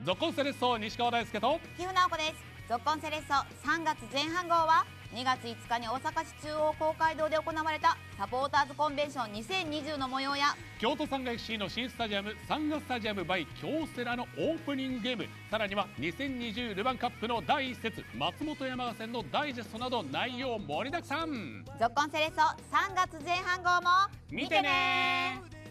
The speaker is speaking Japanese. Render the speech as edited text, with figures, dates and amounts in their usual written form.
ゾッコンセレッソ西川大輔と岐阜直子です。ゾッコンセレッソ3月前半号は2月5日に大阪市中央公会堂で行われたサポーターズコンベンション2020の模様や京都サンガ FC の新スタジアムサンガスタジアム by 京セラのオープニングゲーム、さらには2020ルヴァンカップの第1節松本山雅戦のダイジェストなど内容盛りだくさん。 ゾッコンセレッソ3月前半号も見てね。